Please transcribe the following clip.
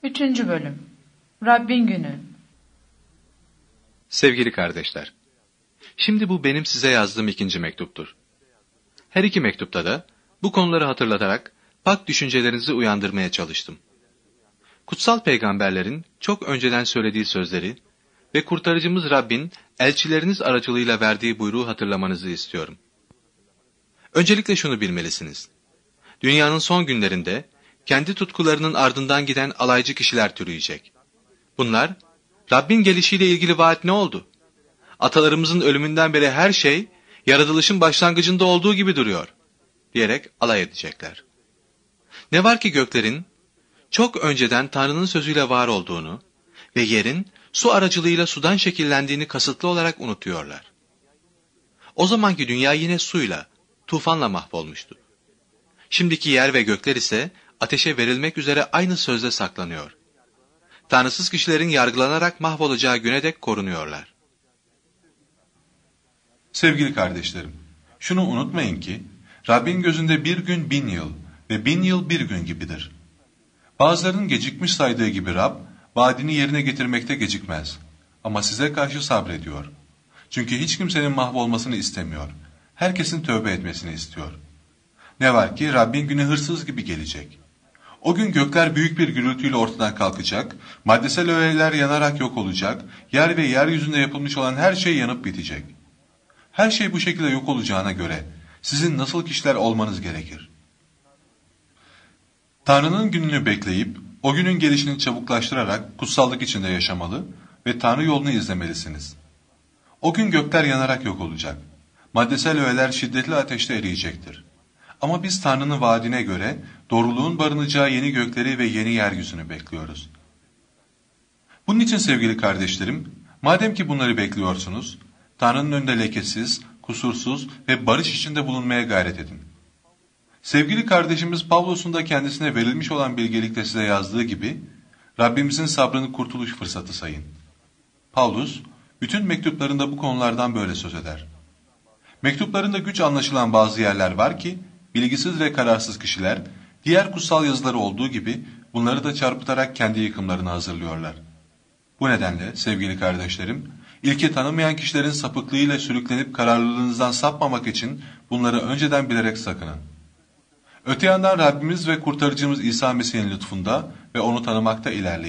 Üçüncü Bölüm Rabbin Günü. Sevgili kardeşler, şimdi bu benim size yazdığım ikinci mektuptur. Her iki mektupta da bu konuları hatırlatarak pak düşüncelerinizi uyandırmaya çalıştım. Kutsal peygamberlerin çok önceden söylediği sözleri ve kurtarıcımız Rabbin elçileriniz aracılığıyla verdiği buyruğu hatırlamanızı istiyorum. Öncelikle şunu bilmelisiniz. Dünyanın son günlerinde kendi tutkularının ardından giden alaycı kişiler türüyecek. Bunlar, Rabbin gelişiyle ilgili vaat ne oldu? Atalarımızın ölümünden beri her şey, yaratılışın başlangıcında olduğu gibi duruyor, diyerek alay edecekler. Ne var ki göklerin, çok önceden Tanrı'nın sözüyle var olduğunu ve yerin, su aracılığıyla sudan şekillendiğini kasıtlı olarak unutuyorlar. O zamanki dünya yine suyla, tufanla mahvolmuştu. Şimdiki yer ve gökler ise, ateşe verilmek üzere aynı sözde saklanıyor. Tanrısız kişilerin yargılanarak mahvolacağı güne dek korunuyorlar. Sevgili kardeşlerim, şunu unutmayın ki, Rabbin gözünde bir gün 1000 yıl ve 1000 yıl bir gün gibidir. Bazılarının gecikmiş saydığı gibi Rab, vaadini yerine getirmekte gecikmez. Ama size karşı sabrediyor. Çünkü hiç kimsenin mahvolmasını istemiyor. Herkesin tövbe etmesini istiyor. Ne var ki Rabbin günü hırsız gibi gelecek. O gün gökler büyük bir gürültüyle ortadan kalkacak, maddesel öğeler yanarak yok olacak, yer ve yeryüzünde yapılmış olan her şey yanıp bitecek. Her şey bu şekilde yok olacağına göre sizin nasıl kişiler olmanız gerekir? Tanrı'nın gününü bekleyip o günün gelişini çabuklaştırarak kutsallık içinde yaşamalı ve Tanrı yolunu izlemelisiniz. O gün gökler yanarak yok olacak. Maddesel öğeler şiddetli ateşte eriyecektir. Ama biz Tanrı'nın vaadine göre doğruluğun barınacağı yeni gökleri ve yeni yeryüzünü bekliyoruz. Bunun için sevgili kardeşlerim, madem ki bunları bekliyorsunuz, Tanrı'nın önünde lekesiz, kusursuz ve barış içinde bulunmaya gayret edin. Sevgili kardeşimiz Pavlus'un da kendisine verilmiş olan bilgelikte size yazdığı gibi, Rabbimizin sabrını kurtuluş fırsatı sayın. Pavlus, bütün mektuplarında bu konulardan böyle söz eder. Mektuplarında güç anlaşılan bazı yerler var ki, bilgisiz ve kararsız kişiler, diğer kutsal yazıları olduğu gibi bunları da çarpıtarak kendi yıkımlarını hazırlıyorlar. Bu nedenle sevgili kardeşlerim, ilki tanımayan kişilerin sapıklığıyla sürüklenip kararlılığınızdan sapmamak için bunları önceden bilerek sakının. Öte yandan Rabbimiz ve kurtarıcımız İsa Mesih'in lütfunda ve onu tanımakta ilerleyin.